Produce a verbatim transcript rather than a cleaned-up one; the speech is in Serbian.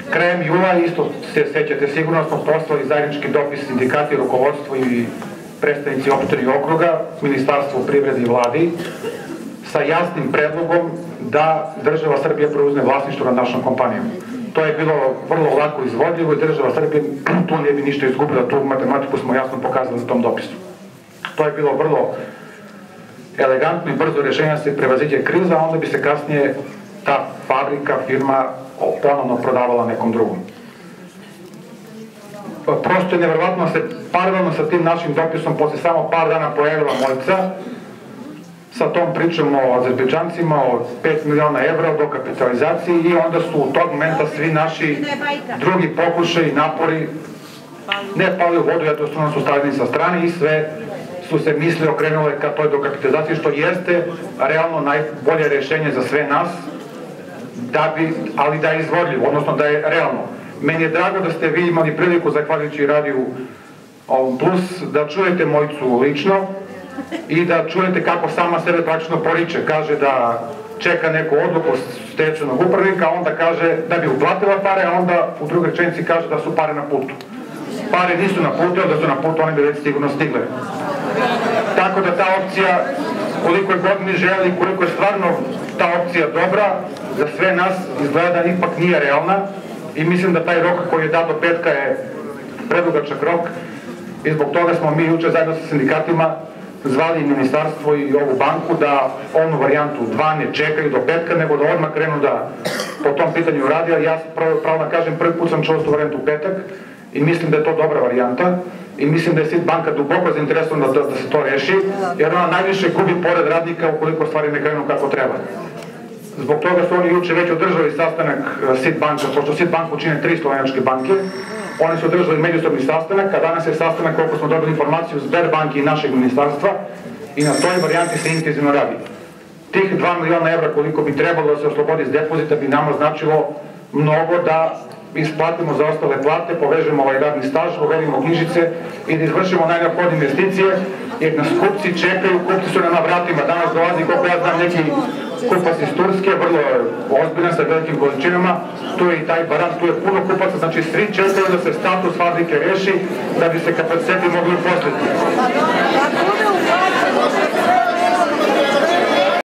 Krajem jula, isto se sećate sigurno, smo poslali zajednički dopis sindikati, rukovodstvo i predstavnici opštine i okruga, Ministarstvo privrede i vladi, sa jasnim predlogom da država Srbija preuzme vlasništvo nad našom kompanijom. To je bilo vrlo lako izvodljivo i država Srbije tu ne bi ništa izgubila, tu matematiku smo jasno pokazali na tom dopisu. To je bilo vrlo elegantno i brzo rešenje da se prevaziđe kriza, a onda bi se kasnije ta fabrika, firma ponovno prodavala nekom drugom. Prosto je nevjerovatno se paralelno sa tim našim dopisom posle samo par dana pojavila Mojca sa tom pričom o Azerbejdžancima, o pet miliona evra o dokapitalizaciji i onda su u tog momenta svi naši drugi pokušaj i napori ne pali u vodu, jer su nas ostavljeni sa strane i sve su se misli okrenule ka toj dokapitalizaciji, što jeste realno najbolje rešenje za sve nas, da bi, ali da je izvodljivo, odnosno da je realno. Meni je drago da ste vi imali priliku, zahvaljujući radiju Plus, da čujete Mojcu lično i da čujete kako sama sebe praktično poriče. Kaže da čeka neku odluku stečajnog upravnika, onda kaže da bi uplatila pare, a onda u drugoj rečenici kaže da su pare na putu. Pare nisu na putu, ali da su na putu, one bi već sigurno stigle. Tako da ta opcija, koliko je god mi želi, koliko je stvarno ta opcija dobra, za sve nas izgleda ipak nije realna i mislim da taj rok koji je dat do petka je predugačak rok i zbog toga smo mi juče zajedno sa sindikatima zvali ministarstvo i ovu banku da onu varijantu dva ne čekaju do petka, nego da odmah krenu da po tom pitanju radi, a ja pravo da kažem, prvi put sam čuo tu varijantu u petak i mislim da je to dobra varijanta i mislim da je SID banka duboko zainteresovana da se to reši, jer ona najviše gubi pored radnika ukoliko stvari ne krenu kako treba. Zbog toga su oni juče već održali sastanak SID banka, pošto SID banku čine tri slovenačke banke, oni su održali međusobni sastanak, a danas je sastanak, koliko smo dobili informaciju, Sberbanke i našeg ministarstva i na toj varijanti se intenzivno radi. Tih dva miliona evra koliko bi trebalo da se oslobodi iz depozita bi nama značilo mnogo da isplatimo za ostale plate, povežemo ovaj radni staž, povedimo knjižice i da izvršimo najneophodnije investicije, jer nas kupci čekaju, kupci su na vratima. Danas dolazi, koliko ja znam, neki kupac iz Turske, vrlo ozbiljan sa velikim količinama, tu je i taj baran, tu je puno kupaca, znači svi čekaju da se status fabrike reši, da bi se kapaciteti mogli uposliti.